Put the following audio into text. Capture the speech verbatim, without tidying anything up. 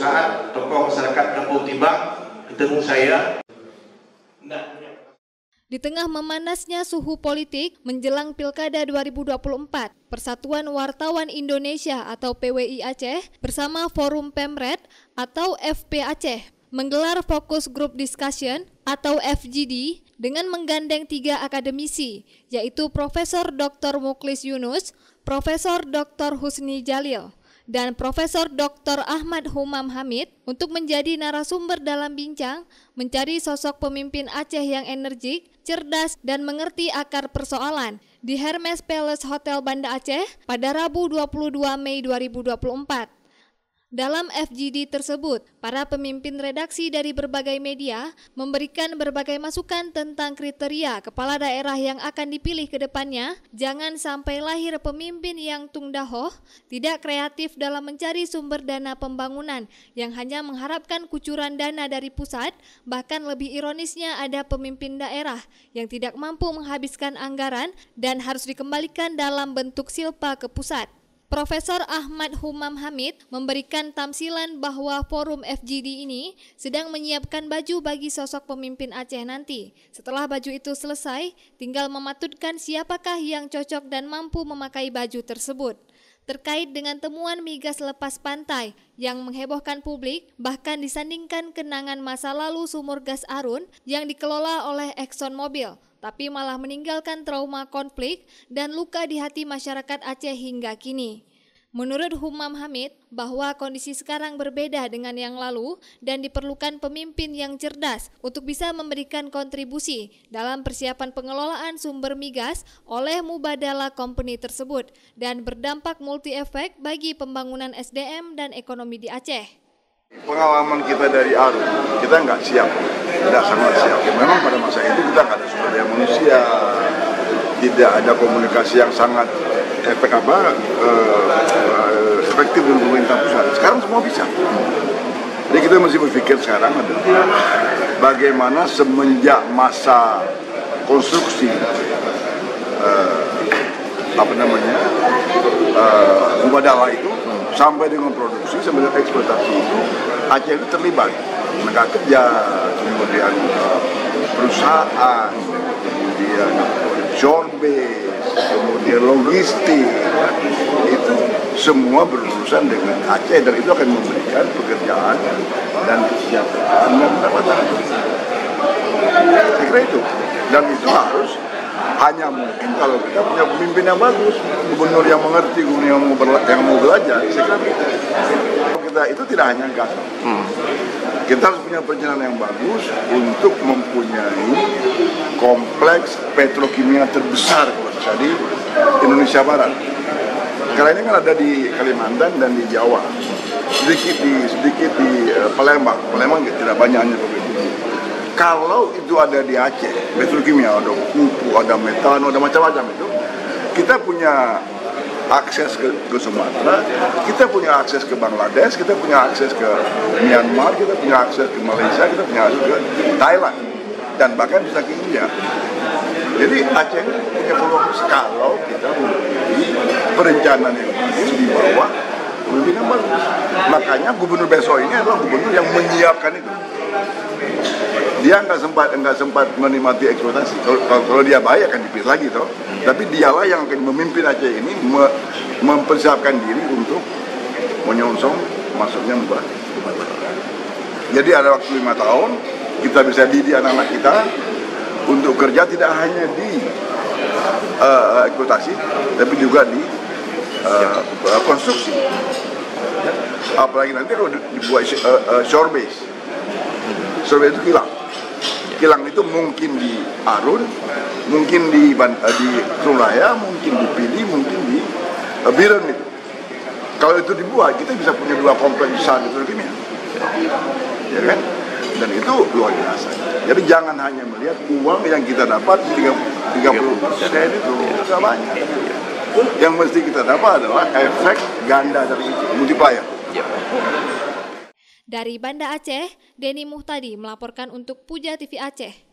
saat tokoh masyarakat Kampung Timbang ketemu saya. Di tengah memanasnya suhu politik menjelang Pilkada dua ribu dua puluh empat, Persatuan Wartawan Indonesia atau P W I Aceh bersama Forum Pemret atau F P Aceh menggelar Focus Group Discussion atau F G D dengan menggandeng tiga akademisi, yaitu Profesor Doktor Mukhlis Yunus, Profesor Doktor Husni Jalil, dan Profesor Doktor Ahmad Humam Hamid untuk menjadi narasumber dalam bincang mencari sosok pemimpin Aceh yang energik, cerdas, dan mengerti akar persoalan di Hermes Palace Hotel Banda Aceh pada Rabu dua puluh dua Mei dua ribu dua puluh empat. Dalam F G D tersebut, para pemimpin redaksi dari berbagai media memberikan berbagai masukan tentang kriteria kepala daerah yang akan dipilih ke depannya. Jangan sampai lahir pemimpin yang tungdahoh, tidak kreatif dalam mencari sumber dana pembangunan, yang hanya mengharapkan kucuran dana dari pusat. Bahkan lebih ironisnya, ada pemimpin daerah yang tidak mampu menghabiskan anggaran dan harus dikembalikan dalam bentuk silpa ke pusat. Profesor Ahmad Humam Hamid memberikan tamsilan bahwa forum F G D ini sedang menyiapkan baju bagi sosok pemimpin Aceh nanti. Setelah baju itu selesai, tinggal mematutkan siapakah yang cocok dan mampu memakai baju tersebut. Terkait dengan temuan migas lepas pantai yang menghebohkan publik, bahkan disandingkan kenangan masa lalu sumur gas Arun yang dikelola oleh ExxonMobil, tapi malah meninggalkan trauma konflik dan luka di hati masyarakat Aceh hingga kini. Menurut Humam Hamid, bahwa kondisi sekarang berbeda dengan yang lalu dan diperlukan pemimpin yang cerdas untuk bisa memberikan kontribusi dalam persiapan pengelolaan sumber migas oleh Mubadala Company tersebut dan berdampak multi-efek bagi pembangunan S D M dan ekonomi di Aceh. Pengalaman kita dari Arun, kita nggak siap, tidak sangat siap. Memang pada masa itu kita nggak ada sumber daya manusia, tidak ada komunikasi yang sangat efek apa uh, efektif dengan pemerintah pusat. Sekarang semua bisa. Jadi kita mesti berpikir sekarang adalah bagaimana semenjak masa konstruksi uh, apa namanya uh, Mubadala itu sampai dengan produksi, sampai dengan eksploitasi itu, Aceh itu terlibat tenaga kerja, kemudian uh, perusahaan, kemudian shore base, kemudian logistik, itu semua berurusan dengan Aceh dan itu akan memberikan pekerjaan dan kesejahteraan dan pendapatan. Saya kira itu, dan itu harus hanya mungkin kalau kita punya pemimpin yang bagus, gubernur yang mengerti, gubernur yang mau, yang mau belajar. Saya kira itu. Kita itu tidak hanya gas. Hmm. Kita harus punya perencanaan yang bagus untuk mempunyai kompleks petrokimia terbesar kalau bisa di Indonesia Barat. Karena ini kan ada di Kalimantan dan di Jawa, sedikit di sedikit di uh, Palembang. Palembang tidak banyak hanya begitu. Kalau itu ada di Aceh, petrokimia, ada kupu, ada metano, ada macam-macam itu, kita punya akses ke, ke Sumatera, kita punya akses ke Bangladesh, kita punya akses ke Myanmar, kita punya akses ke Malaysia, kita punya akses ke Thailand, dan bahkan bisa ke India. Jadi Aceh punya peluang kalau kita memiliki perencanaan yang bagus di bawah pemimpin yang bagus. Makanya gubernur besok ini adalah gubernur yang menyiapkan itu. Dia nggak sempat nggak sempat menikmati eksploitasi. Kalau, kalau dia baik akan dipilih lagi toh. Tapi dialah yang akan memimpin Aceh ini me, mempersiapkan diri untuk menyongsong masuknya Mubadala. Jadi ada waktu lima tahun kita bisa didik anak-anak kita untuk kerja tidak hanya di uh, eksploitasi, tapi juga di uh, konstruksi. Apalagi nanti kalau dibuat uh, uh, shore base, shore base itu kilang. Kilang itu mungkin di Arun, mungkin di uh, di Suraya, mungkin di Pidi, mungkin di uh, Biren itu. Kalau itu dibuat, kita bisa punya dua kompleks besar di petrokimia, ya kan? Dan itu luar biasa. Jadi jangan hanya melihat uang yang kita dapat tiga puluh persen itu nggak banyak. Yang mesti kita dapat adalah efek ganda dari itu, multiplier. Dari Banda Aceh, Denny Muhtadi melaporkan untuk Puja T V Aceh.